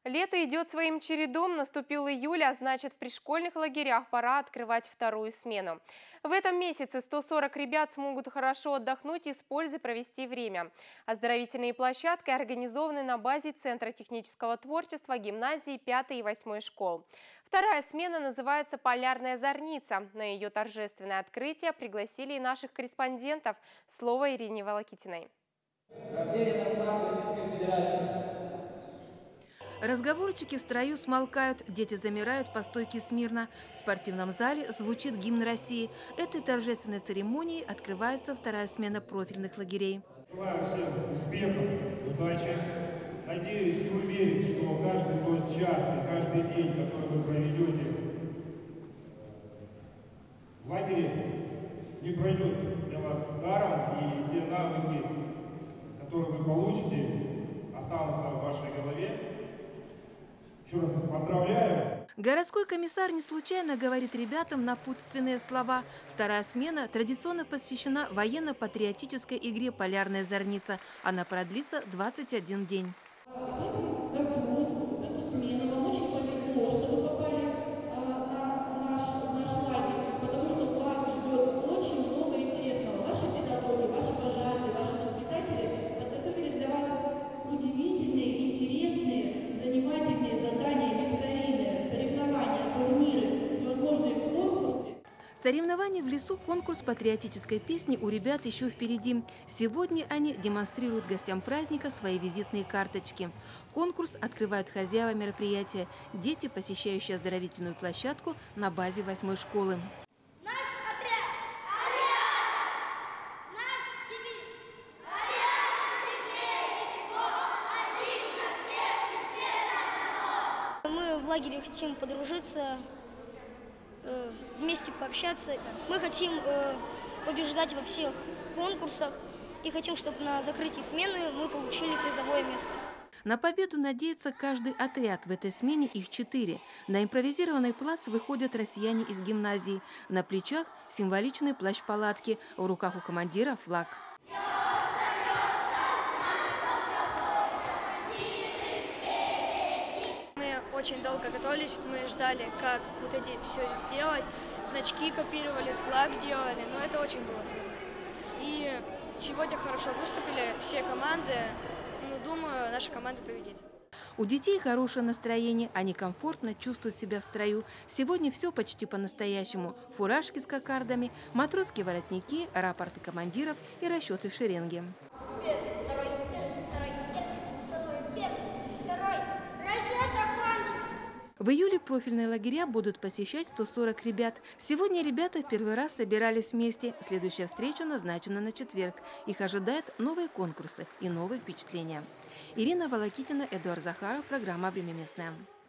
Лето идет своим чередом, наступил июль, а значит в пришкольных лагерях пора открывать вторую смену. В этом месяце 140 ребят смогут хорошо отдохнуть и с пользой провести время. Оздоровительные площадки организованы на базе Центра технического творчества гимназии 5 и 8 школ. Вторая смена называется «Полярная зорница». На ее торжественное открытие пригласили и наших корреспондентов. Слово Ирине Волокитиной. Рождение на флаг Российской Федерации. Разговорчики в строю смолкают, дети замирают по стойке смирно. В спортивном зале звучит гимн России. Этой торжественной церемонией открывается вторая смена профильных лагерей. Желаю всем успехов, удачи. Надеюсь и уверен, что каждый тот час и каждый день, который вы проведете в лагере, не пройдет для вас даром, и те навыки, которые вы получите, останутся в вашей голове. Еще раз поздравляю. Городской комиссар не случайно говорит ребятам напутственные слова. Вторая смена традиционно посвящена военно-патриотической игре «Полярная зорница». Она продлится 21 день. В эту смену вам очень повезло, что вы попали в наш лагерь, потому что вас ждет очень много интересного. Ваши педагоги, ваши вожатые, ваши воспитатели подготовили для вас удивительные, интересные, занимательные задания, викторины, соревнования, турниры, всевозможные конкурсы. Соревнования в лесу, конкурс патриотической песни у ребят еще впереди. Сегодня они демонстрируют гостям праздника свои визитные карточки. Конкурс открывают хозяева мероприятия – дети, посещающие оздоровительную площадку на базе 8 школы. Наш отряд «Ариада», наш девиз «Ариада сильнее всего, один за всех и все за одного». Мы в лагере хотим подружиться, вместе пообщаться. Мы хотим побеждать во всех конкурсах и хотим, чтобы на закрытии смены мы получили призовое место. На победу надеется каждый отряд. В этой смене их 4. На импровизированный плац выходят россияне из гимназии. На плечах символичные плащ-палатки, в руках у командира флаг. Мы очень долго готовились, мы ждали, как вот эти все сделать. Значки копировали, флаг делали, но это очень было трудно. И сегодня хорошо выступили все команды. Думаю, наша команда победит. У детей хорошее настроение, они комфортно чувствуют себя в строю. Сегодня все почти по-настоящему. Фуражки с кокардами, матросские воротники, рапорты командиров и расчеты в шеренге. В июле профильные лагеря будут посещать 140 ребят. Сегодня ребята в первый раз собирались вместе. Следующая встреча назначена на четверг. Их ожидают новые конкурсы и новые впечатления. Ирина Волокитина, Эдуард Захаров. Программа «Время местное».